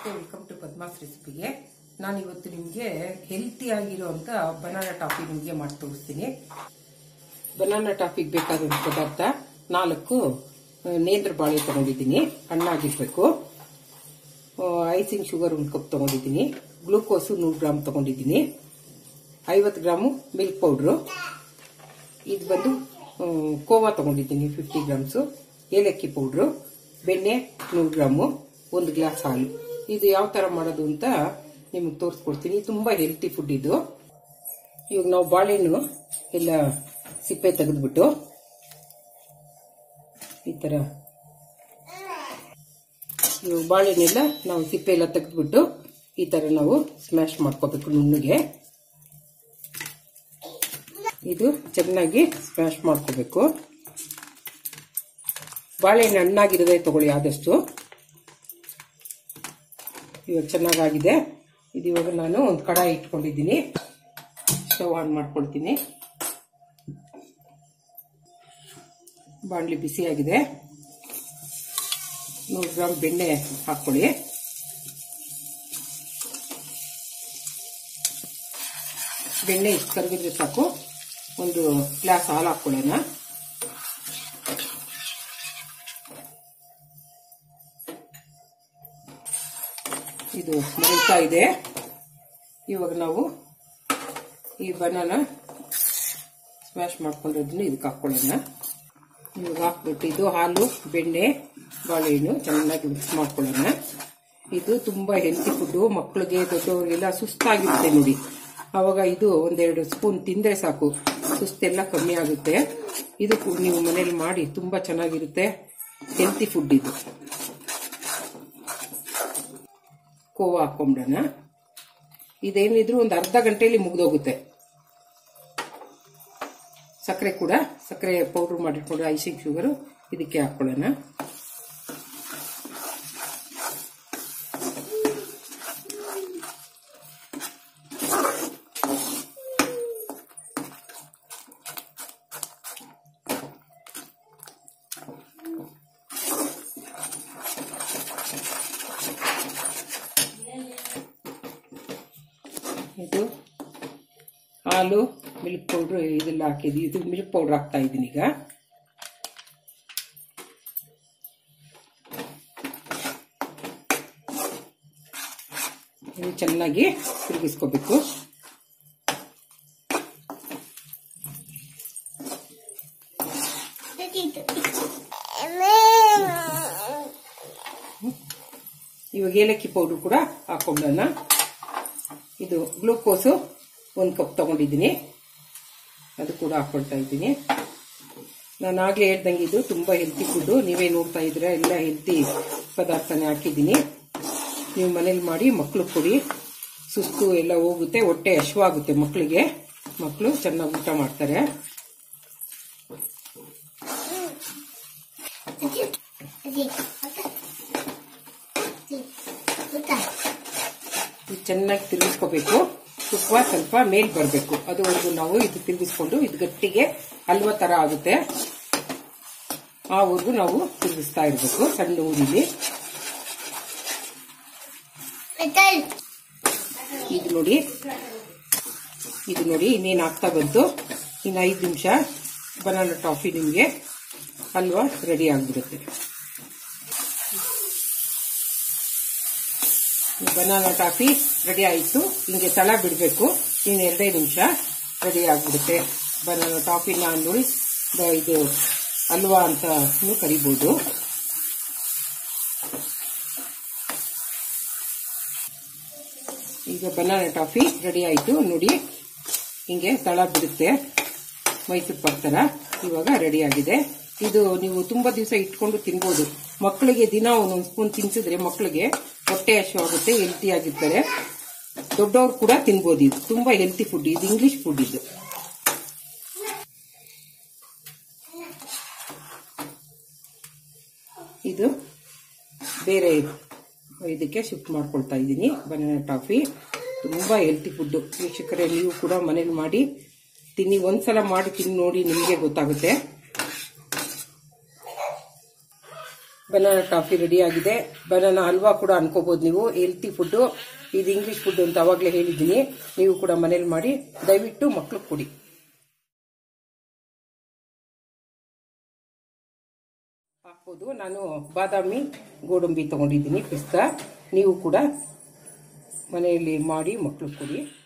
Welcome to Padma's ರೆಸಿಪಿಗೆ. ನಾನು ಇವತ್ತು ನಿಮಗೆ ಹೆಲ್ತಿ ಆಗಿರುವಂತ ಬನಾನಾ ಟಾಫಿ ನಿಮಗೆ ಮಾಡಿ ತೋರಿಸ್ತೀನಿ. ಬನಾನಾ ಟಾಫಿಗೆ ಬೇಕಾದಂತ ಪದಾರ್ಥ 4 ನೇಂದ್ರ ಬಾಳೆ ತಗೊಂಡಿದ್ದೀನಿ, ಹಣ್ಣಾಗಿರ್ಬೇಕು. ಐಸಿಂಗ್ ಶುಗರ್ 1 ಕಪ್ ತಗೊಂಡಿದ್ದೀನಿ. ಗ್ಲೂಕೋಸು 100 ಗ್ರಾಮ್ ತಗೊಂಡಿದ್ದೀನಿ. 50 ಗ್ರಾಮು ಮಿಲ್ಕ್ ಪೌಡ್ರು. ಇದು ಬಂದು ಕೋವಾ ತಗೊಂಡಿದ್ದೀನಿ 50 ಗ್ರಾಮ್ಸು. ಏಲಕ್ಕಿ ಪೌಡ್ರು, ಬೆಣ್ಣೆ 100 ಗ್ರಾಮು, 1 ಗ್ಲಾಸ್ ಹಾಲು. ಇದು ಯಾವ ತರ ಮಾಡೋದು ಅಂತ ನಿಮಗೆ ತೋರಿಸ್ಕೊಡ್ತೀನಿ. ತುಂಬಾ ಹೆಲ್ತಿ ಫುಡ್ ಇದು. ಇವಾಗ ನಾವು ಬಾಳೆಹಣ್ಣು ಎಲ್ಲ ಸಿಪ್ಪೆ ತೆಗೆದ್ಬಿಟ್ಟು ಈ ತರ ಬಾಳೆಹಣ್ಣೆಲ್ಲ ನಾವು ಸಿಪ್ಪೆ ಎಲ್ಲ ತೆಗೆದ್ಬಿಟ್ಟು ಈ ತರ ನಾವು ಸ್ಮ್ಯಾಶ್ ಮಾಡ್ಕೋಬೇಕು ನುಣ್ಣಗೆ. ಇದು ಚೆನ್ನಾಗಿ ಸ್ಮ್ಯಾಶ್ ಮಾಡ್ಕೋಬೇಕು. ಬಾಳೆಹಣ್ಣು ಹಣ್ಣಾಗಿರೋದೇ ತಗೊಳ್ಳಿ ಆದಷ್ಟು. ಇವಾಗ ಚೆನ್ನಾಗಿದೆ. ಇದು ಇವಾಗ ನಾನು ಒಂದು ಕಡಾಯಿ ಇಟ್ಕೊಂಡಿದ್ದೀನಿ. ಸ್ಟವ್ ಆನ್ ಮಾಡ್ಕೊಳ್ತೀನಿ. ಬಾಣಲಿ ಬಿಸಿಯಾಗಿದೆ. 100 ಗ್ರಾಮ್ ಬೆಣ್ಣೆ ಹಾಕೊಳ್ಳಿ. ಬೆಣ್ಣೆ ಇಷ್ಟು ಕರಗಿದ್ರೆ ಸಾಕು. 1 ಗ್ಲಾಸ್ ಹಾಲು ಹಾಕೊಳ್ಳೋಣ. ಇದು ಮರಿತಾ ಇದೆ. ಇವಾಗ ನಾವು ಈ ಬನಾನಾ ಸ್ಮ್ಯಾಶ್ ಮಾಡ್ಕೊಂಡಿರೋದನ್ನ ಇದಕ್ಕೆ ಹಾಕೊಳ್ಳೋಣ. ಇವಾಗ ಹಾಕ್ಬಿಟ್ಟು ಇದು ಹಾಲು, ಬೆಣ್ಣೆ, ಬಾಳೆಹಣ್ಣು ಚೆನ್ನಾಗಿ ಮಿಕ್ಸ್ ಮಾಡ್ಕೊಳ್ಳೋಣ. ಇದು ತುಂಬಾ ಹೆಲ್ತಿ ಫುಡ್. ಮಕ್ಕಳಿಗೆ, ದೊಡ್ಡವರಿಗೆಲ್ಲ ಸುಸ್ತಾಗಿರುತ್ತೆ ನೋಡಿ. ಅವಾಗ ಇದು 1-2 ಸ್ಪೂನ್ ತಿಂದ್ರೆ ಸಾಕು, ಸುಸ್ತೆಲ್ಲ ಕಮ್ಮಿ ಆಗುತ್ತೆ. ಇದು ನೀವು ಮನೇಲಿ ಮಾಡಿ ತುಂಬಾ ಚೆನ್ನಾಗಿರುತ್ತೆ. ಹೆಲ್ತಿ ಫುಡ್ ಇದು. ಕೋವಾ ಹಾಕೊಂಬಿಡೋಣ. ಇದೇನಿದ್ರು ಒಂದು ಅರ್ಧ ಗಂಟೆಯಲ್ಲಿ ಮುಗ್ದೋಗುತ್ತೆ. ಸಕ್ಕರೆ ಕೂಡ, ಸಕ್ಕರೆ ಪೌಡರ್ ಮಾಡಿಟ್ಕೊಂಡು ಐಸಿಂಗ್ ಶುಗರ್ ಇದಕ್ಕೆ ಹಾಕೊಳ್ಳೋಣ. ಇದು ಹಾಲು, ಮಿಲ್ಕ್ ಪೌಡ್ರ್ ಇದೆಲ್ಲ ಹಾಕಿದ್ವಿ. ಇದು ಮಿಲ್ಕ್ ಪೌಡರ್ ಹಾಕ್ತಾ ಇದ್ದೀನಿ ಈಗ. ಇದು ಚೆನ್ನಾಗಿ ತಿರುಗಿಸ್ಕೋಬೇಕು. ಇವಾಗ ಏಲಕ್ಕಿ ಪೌಡರ್ ಕೂಡ ಹಾಕೊಂಡೋಣ. ಇದು ಗ್ಲೂಕೋಸು 1 ಕಪ್ ತಗೊಂಡಿದ್ದೀನಿ, ಅದು ಕೂಡ ಹಾಕೊಳ್ತಾ ಇದ್ದೀನಿ. ನಾನು ಆಗ್ಲೇ ಹೇಳ್ದಂಗೆ ಇದು ತುಂಬಾ ಹೆಲ್ತಿ ಫುಡ್. ನೀವೇ ನೋಡ್ತಾ ಇದ್ರೆ ಎಲ್ಲ ಹೆಲ್ತಿ ಪದಾರ್ಥನೇ ಹಾಕಿದ್ದೀನಿ. ನೀವು ಮನೇಲಿ ಮಾಡಿ ಮಕ್ಕಳು ಕೊಡಿ. ಸುಸ್ತು ಎಲ್ಲ ಹೋಗುತ್ತೆ, ಹೊಟ್ಟೆ ಹಶ್ವಾಗುತ್ತೆ ಮಕ್ಕಳಿಗೆ. ಮಕ್ಕಳು ಚೆನ್ನಾಗಿ ಊಟ ಮಾಡ್ತಾರೆ. ಚೆನ್ನಾಗಿ ತಿರುಗಿಸ್ಕೋಬೇಕು. ತುಪ್ಪ ಸ್ವಲ್ಪ ಮೇಲ್ ಬರಬೇಕು, ಅದುವರೆಗೂ ನಾವು ಇದು ತಿರುಗಿಸ್ಕೊಂಡು ಇದು ಗಟ್ಟಿಗೆ ಹಲ್ವಾ ತರ ಆಗುತ್ತೆ. ಆವರೆಗೂ ನಾವು ತಿರುಗಿಸ್ತಾ ಇರಬೇಕು ಸಣ್ಣ ಊರಿಲಿ. ಇದು ನೋಡಿ ಇನ್ನೇನು ಆಗ್ತಾ ಬಂತು. ಇನ್ನು 5 ನಿಮಿಷ ಬನಾನಾ ಟಾಫಿ ನಿಮಗೆ ಹಲ್ವಾ ರೆಡಿ ಆಗಿಬಿಡುತ್ತೆ. ಬನಾನಾ ಟಾಫಿ ರೆಡಿ ಆಯಿತು. ಹಿಂಗೆ ತಳ ಬಿಡಬೇಕು. ಇನ್ನು 2 ನಿಮಿಷ ರೆಡಿ ಆಗಿಬಿಡುತ್ತೆ ಬನಾನಾ ಟಾಫಿ. ನಾನು ಇದು ಹಲ್ವಾ ಅಂತ ಕರಿಬಹುದು. ಈಗ ಬನಾನಾ ಟಾಫಿ ರೆಡಿ ಆಯಿತು ನೋಡಿ. ಹಿಂಗೆ ತಳ ಬಿಡುತ್ತೆ, ಮೈಸೂರು ಪಾಕ್ ತರ. ಇವಾಗ ರೆಡಿ ಆಗಿದೆ. ಇದು ನೀವು ತುಂಬಾ ದಿವಸ ಇಟ್ಕೊಂಡು ತಿನ್ಬೋದು. ಮಕ್ಕಳಿಗೆ ದಿನ 1 ಸ್ಪೂನ್ ತಿನ್ಸಿದ್ರೆ ಮಕ್ಕಳಿಗೆ ಹೊಟ್ಟೆ ಹಸಿವಾಗುತ್ತೆ, ಹೆಲ್ತಿ ಆಗಿರ್ತಾರೆ. ದೊಡ್ಡವ್ರು ಕೂಡ ತಿನ್ಬೋದು. ಇದು ತುಂಬಾ ಹೆಲ್ತಿ ಫುಡ್. ಇದು ಇಂಗ್ಲಿಷ್ ಫುಡ್. ಇದು ಬೇರೆ ಇದಕ್ಕೆ ಶಿಫ್ಟ್ ಮಾಡ್ಕೊಳ್ತಾ ಇದ್ದೀನಿ. ಬನಾನಾ ಟಾಫಿ ತುಂಬಾ ಹೆಲ್ತಿ ಫುಡ್. ವೀಕ್ಷಕರೇ, ನೀವು ಕೂಡ ಮನೇಲಿ ಮಾಡಿ ತಿನ್ನಿ. ಒಂದ್ಸಲ ಮಾಡಿ ತಿನ್ನಿ ನೋಡಿ, ನಿಮಗೆ ಗೊತ್ತಾಗುತ್ತೆ. ಬನಾನಾ ಟಾಫಿ ರೆಡಿ ಆಗಿದೆ. ಬನಾನಾ ಹಲ್ವಾ ಕೂಡ ಅನ್ಕೋಬಹುದು ನೀವು. ಹೆಲ್ತಿ ಫುಡ್, ಇದು ಇಂಗ್ಲಿಷ್ ಫುಡ್ ಅಂತ ಅವಾಗಲೇ ಹೇಳಿದ್ದೀನಿ. ನೀವು ಕೂಡ ಮನೇಲಿ ಮಾಡಿ ದಯವಿಟ್ಟು ಮಕ್ಕಳು ಕೊಡಿ. ಹಾಕ್ಬೋದು. ನಾನು ಬಾದಾಮಿ, ಗೋಡಂಬಿ ತಗೊಂಡಿದ್ದೀನಿ, ಪಿಸ್ತಾ. ನೀವು ಕೂಡ ಮನೆಯಲ್ಲಿ ಮಾಡಿ ಮಕ್ಕಳು ಕೊಡಿ.